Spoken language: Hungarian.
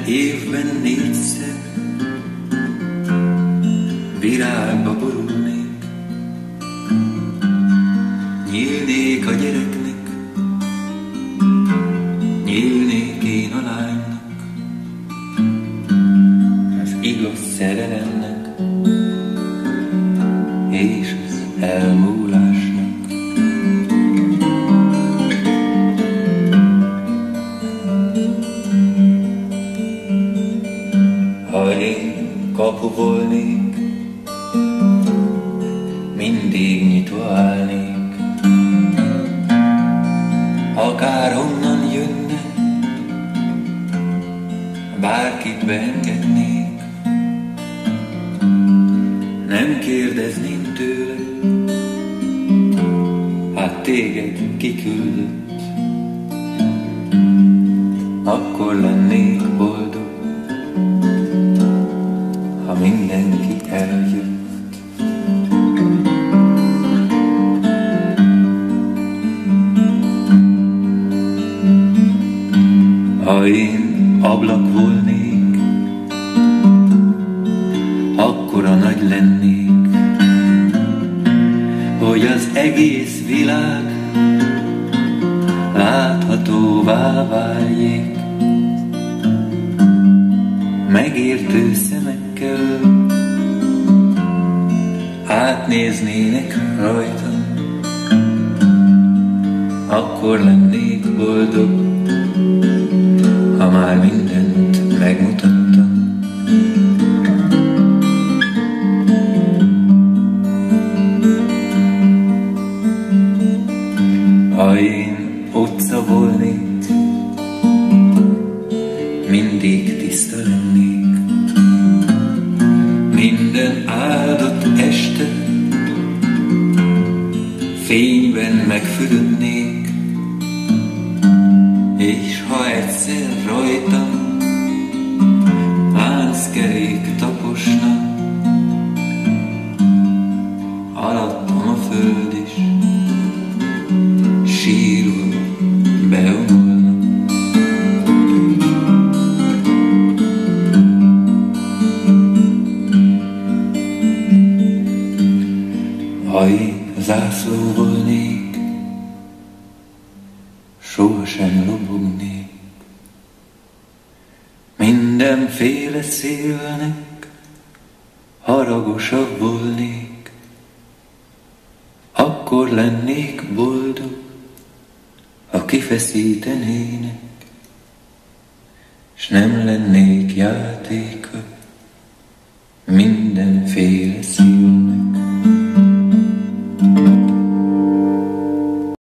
évben 4-szer virágba borulnék, nyílnék a gyereknek, nyílnék én a lánynak, az igaz szerelemnek és az elmúlásnak. Ha én kapu volnék, mindig nyitva állnék, akárhonnan jönne, bárkit beengednék. Nem kérdezném tőle, hát téged kiküldött, akkor lennék boldog, ha mindenki eljött. Ha én ablak volnék, akkora nagy lennék, hogy az egész világ láthatóvá váljék. Megértő szemekkel átnéznének rajtam, akkor lennék boldog, ha már mindent megmutattam. Ha én utca volnék, mindig tiszta lennék, minden áldott este fényben megfürödnék, és ha egyszer rajtam lánckerék taposna, alattam a föld is sírva beomolna. Ha én zászló volnék, sohasem lobognék, mindenféle szélnek haragosabb volnék, akkor lennék boldog, ha kifeszítenének, s nem lennék játéka mindenféle szél.